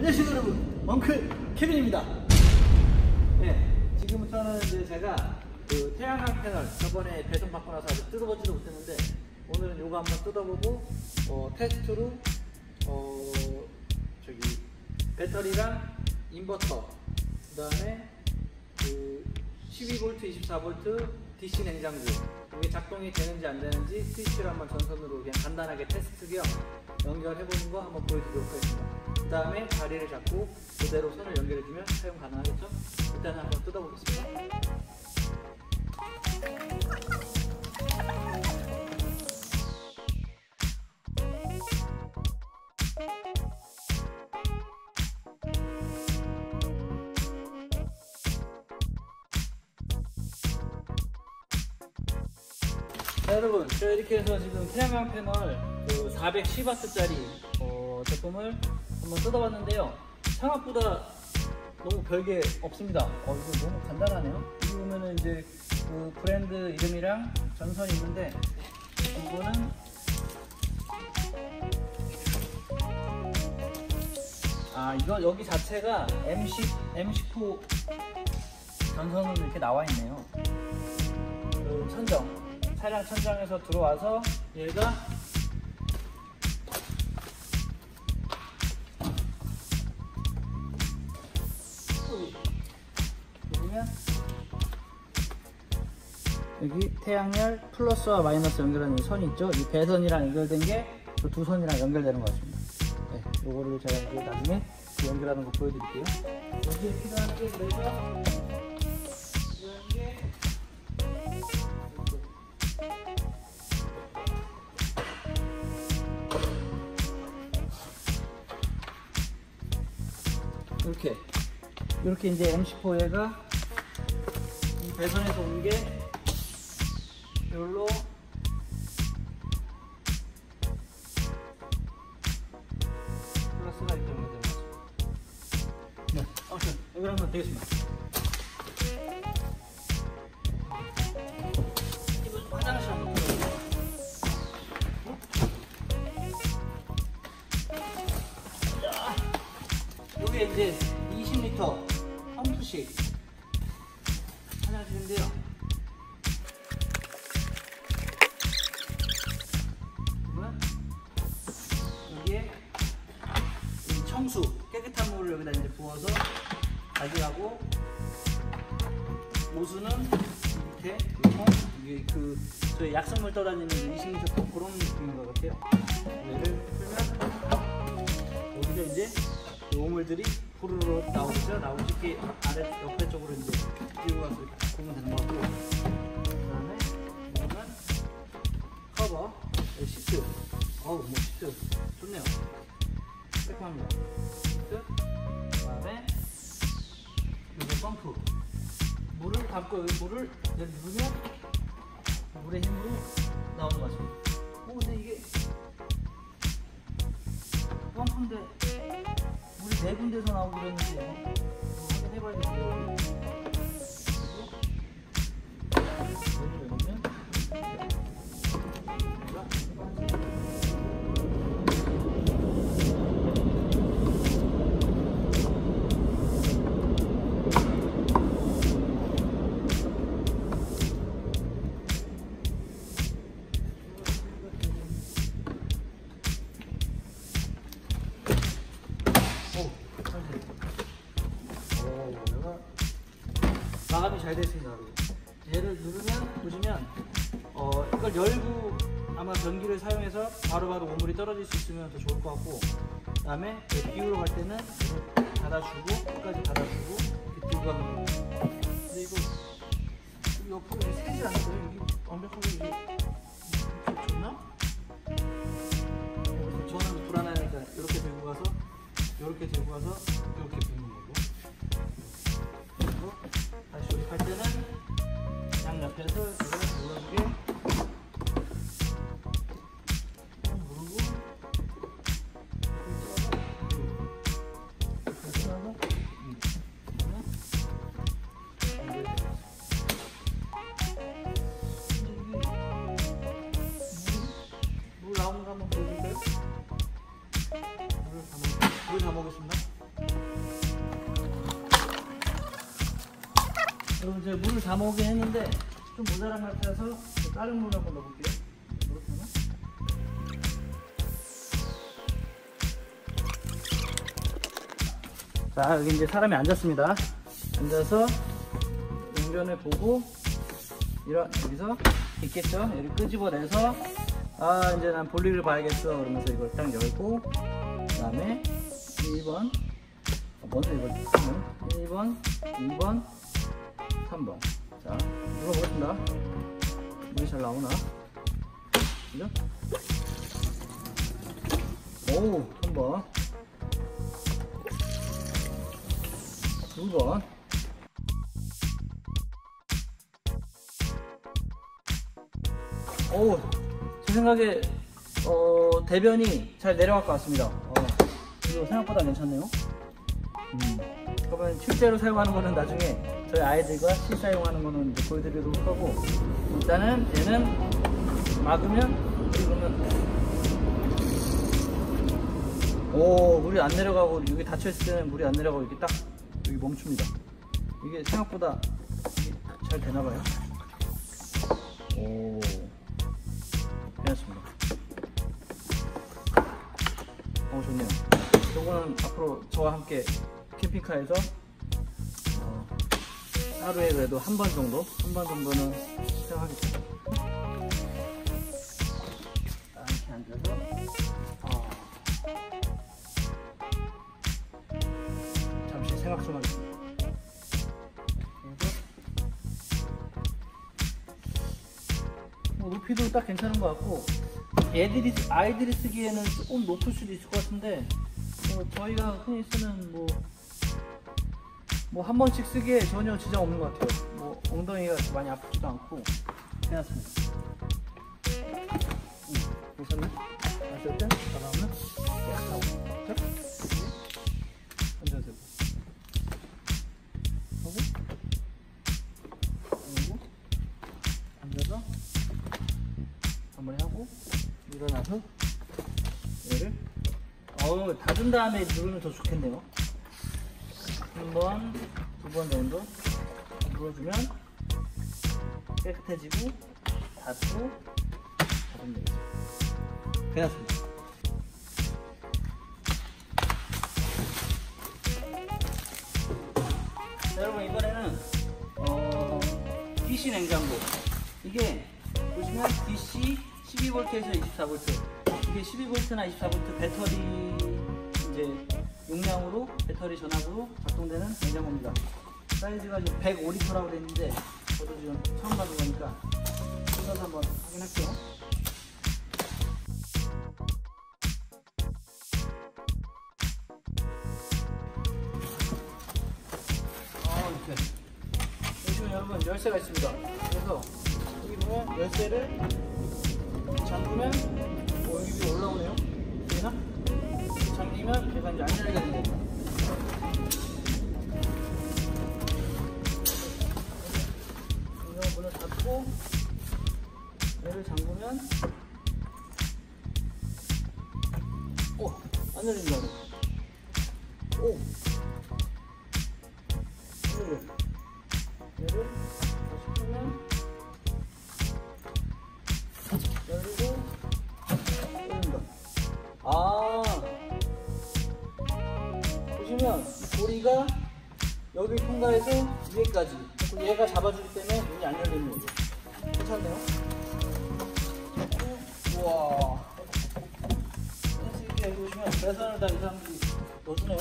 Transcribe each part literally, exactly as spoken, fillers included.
안녕하세요 여러분, 엉클 케빈입니다. 네, 지금부터는 이제 제가 그 태양광 패널 저번에 배송 받고 나서 아직 뜯어보지도 못했는데 오늘은 요거 한번 뜯어보고 어, 테스트로 어, 저기 배터리랑 인버터 그 다음에 그 십이 볼트 이십사 볼트 디씨 냉장고 이게 작동이 되는지 안 되는지 스위치를 한번 전선으로 그냥 간단하게 테스트 겸 연결해보는 거 한번 보여드리도록 하겠습니다. 그 다음에 다리를 잡고 그대로 선을 연결해주면 사용 가능하겠죠? 일단 한번 뜯어보겠습니다. 자, 여러분, 저 이렇게 해서 지금 태양광 패널 그 사백십 와트짜리 어, 제품을 한번 뜯어봤는데요. 생각보다 너무 별게 없습니다. 어, 이거 너무 간단하네요. 여기 보면은 이제 그 브랜드 이름이랑 전선이 있는데 이거는 아 이거 여기 자체가 엠십, 엠십오 전선으로 이렇게 나와 있네요. 그 천정. 차량 천장에서 들어와서 얘가 보시면 여기 태양열 플러스와 마이너스 연결하는 이 선이 있죠. 이 배선이랑 연결된 게 그 두 선이랑 연결되는 것 같습니다. 네, 요거를 제가 이제 나중에 그 연결하는 거 보여드릴게요. 여기에 필요한 게 그래서 이런 게 이렇게 이렇게 이제 엠십오 얘가 이 배선에서 온 게 이걸로 플러스가 이렇게 연결되는 거죠. 네, 아무튼 연결하면 되겠습니다. 이번 화장실 한번 들어볼게요. 이게 이제 이십 리터 펌프식 화장실인데요. 여기에 청수 깨끗한 물을 여기다 이제 부어서 가지하고 오수는 밑에 통 이게 그 저희 약성물 떠다니는 이십 리터 통 그런 느낌인 것 같아요. 얘를 풀면 여기서 이제 오물들이 후루룩 나오죠. 나오고 이렇게 아래 옆에 쪽으로 이제 끼고 가서 이렇게 보면 되는 거고, 그 다음에 이거는 커버, 시트. 어우, 뭐 시트 좋네요. 깔끔합니다. 시트. 그 다음에 이거 펌프. 물을 담고 여기 물을 여기 누르면 물의 힘으로 나오는 것 같습니다. 어, 근데 이게 펌프인데 물이 네 군데서 나오기로 했는데 이거 확인해봐야겠어요. 마감이 잘 되어 있습니다. 얘를 누르면 보시면 어, 이걸 열고 아마 전기를 사용해서 바로바로 오물이 떨어질 수 있으면 더 좋을 것 같고, 그 다음에 비우러 갈 때는 이걸 닫아주고 끝까지 닫아주고 이렇게 들고 가면 됩니다. 근데 이거 여기 옆으로 이렇게 세질 않았어요. 여기 완벽하게 이게 좋나? 저는 불안하니까 이렇게 들고 가서 이렇게 들고 가서 이렇게 비우는 거고, 그리고 다시 조립할 때는 양 옆에서 이걸 눌러주게 누르고 이렇게 하고 물 나오는 거 한번 보여줄까요? 물을 담아, 물을 담아보겠습니다. 여러분 제가 물을 다 먹긴 했는데 좀 모자란 것 같아서 다른 물을 한번 넣어볼게요. 이렇게는. 자, 여기 이제 사람이 앉았습니다. 앉아서 용변을 보고 이런 여기서 있겠죠. 여기 끄집어내서 아 이제 난 볼일을 봐야겠어 그러면서 이걸 딱 열고 그 다음에 일 번 먼저 이걸 일 번, 이 번, 삼 번. 자, 눌러보겠습니다. 물이 잘 나오나? 그죠? 오, 삼 번. 이 번. 오, 제 생각에 어, 대변이 잘 내려갈 것 같습니다. 어, 이거 생각보다 괜찮네요. 음. 그러면 실제로 사용하는 거는 나중에 저희 아이들과 실사용하는 거는 이제 보여드리도록 하고, 일단은 얘는 막으면 그러면 오 물이 안 내려가고, 여기 닫혀있을 때는 물이 안 내려가고 이렇게 딱 여기 멈춥니다. 이게 생각보다 이게 잘 되나봐요. 오 괜찮습니다. 어 좋네요. 요거는 앞으로 저와 함께 캠핑카에서 어, 하루에 그래도 한 번 정도 한 번 정도는 사용하겠습니다. 이렇게 앉아서 어. 잠시 생각 좀 하겠습니다. 뭐 높이도 딱 괜찮은 것 같고, 애들이 아이들이 쓰기에는 조금 높을 수도 있을 것 같은데 뭐 저희가 흔히 쓰는 뭐 뭐 한 번씩 쓰기에 전혀 지장 없는 것 같아요. 뭐 엉덩이가 많이 아프지도 않고 괜찮습니다. 응, 괜찮네. 마실 때 바람은 깨끗하고. 자, 앉아주세요. 하고 그리고 앉아서 마무리하고 일어나서 얘를 어 닫은 다음에 누르면 더 좋겠네요. 한 번, 두 번 정도 눌러주면 깨끗해지고 닫고 닫으면 되겠죠. 괜찮습니다. 자, 여러분 이번에는 어, 디씨 냉장고, 이게 보시면 디씨 십이 볼트에서 이십사 볼트, 이게 십이 볼트나 이십사 볼트 배터리 이제 용량으로, 배터리 전압으로 작동되는 냉장고입니다. 사이즈가 지금 백오 리터라고 되어 있는데 저도 지금 처음 받은 거니까 뜯어서 한번 확인할게요. 아 이렇게 보시면 여러분 열쇠가 있습니다. 그래서 여기 보면 열쇠를 잠그면 어, 여기 위에 올라오네요. 보이나? 잠기면 제가 이제 안 열리게 됩니다. 이 문을 닫고 얘를 잠그면 오! 안 열린다. 오! 얘를 얘를 다시 풀면 열리고 열린다. 아 보시면 고리가 여기 통과해서 위에까지, 얘가 잡아주기 때문에 문이 안 열리는 거죠. 괜찮네요. 우와, 이렇게 보시면 배선을 다 이 사람들이 넣어주네요.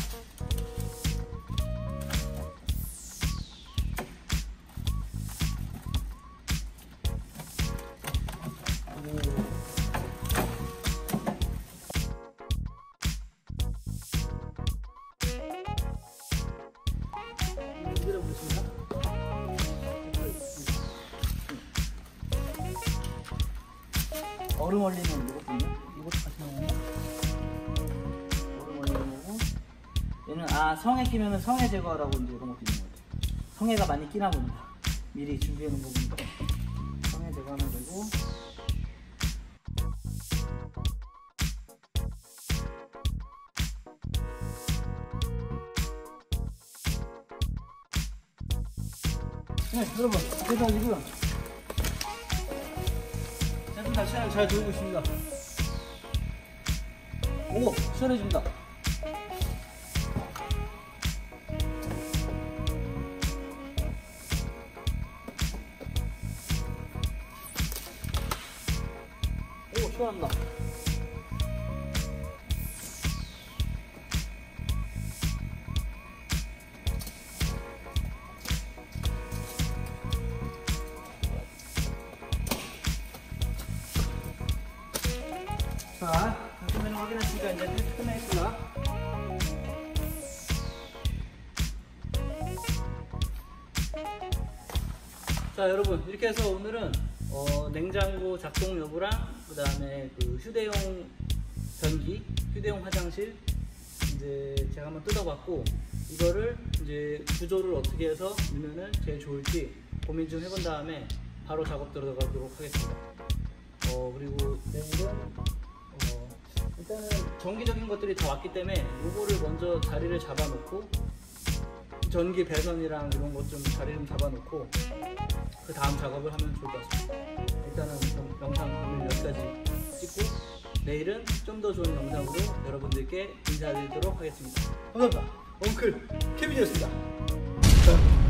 얼음 얼리는 이거거든요. 이것도 같이 나오네. 얼음 얼리는 거고, 얘는 아 성에 끼면은 성에 제거하라고 이제 이런 것도 있는 것 같아요. 성에가 많이 끼나 봅니다. 미리 준비해 놓은 부분인데 성에 제거하면 되고. 네, 여러분, 그래서 지금 제품 자체는 잘 돌고 있습니다. 오, 시원해집니다. 오, 시원합니다. 자, 상품메뉴 확인했으니까 이제 테스트 끝내겠습니다. 자, 여러분, 이렇게 해서 오늘은 어, 냉장고 작동 여부랑 그 다음에 그 휴대용 변기, 휴대용 화장실 이제 제가 한번 뜯어봤고, 이거를 이제 구조를 어떻게 해서 넣으면 제일 좋을지 고민 좀 해본 다음에 바로 작업 들어가도록 하겠습니다. 어, 그리고 내일은 어, 일단은 전기적인 것들이 다 왔기 때문에 요거를 먼저 자리를 잡아놓고 전기 배선이랑 이런 것 좀 자리 좀 잡아놓고 그 다음 작업을 하면 좋을 것 같습니다. 일단은 영상 오늘 여기까지 찍고 내일은 좀 더 좋은 영상으로 여러분들께 인사드리도록 하겠습니다. 감사합니다. 엉클 케빈이었습니다.